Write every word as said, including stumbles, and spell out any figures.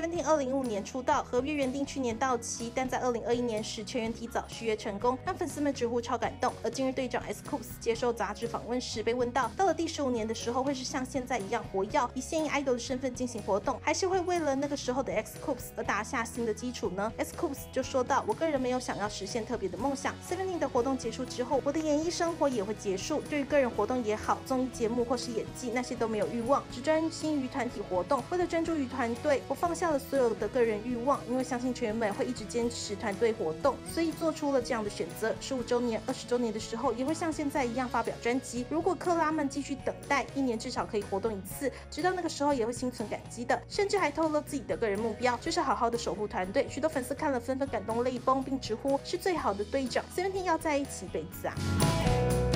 Seventeen 二零一五年出道，合约原定去年到期，但在二零二一年时全员提早续约成功，让粉丝们直呼超感动。而今日队长 S.Coups 接受杂志访问时被问到，到了第十五年的时候会是像现在一样活跃，以现役 idol 的身份进行活动，还是会为了那个时候的 X-Coups 而打下新的基础呢？ S.Coups 就说到，我个人没有想要实现特别的梦想 ，Seventeen 的活动结束之后，我的演艺生活也会结束，对于个人活动也好，综艺节目或是演技那些都没有欲望，只专心于团体活动。为了专注于团队，我放下了所有的个人欲望，因为相信成员们会一直坚持团队活动，所以做出了这样的选择。十五周年、二十周年的时候，也会像现在一样发表专辑。如果克拉们继续等待，一年至少可以活动一次，直到那个时候也会心存感激的。甚至还透露自己的个人目标，就是好好的守护团队。许多粉丝看了纷纷感动泪崩，并直呼是最好的队长 ，Seventeen 要在一起一辈子啊！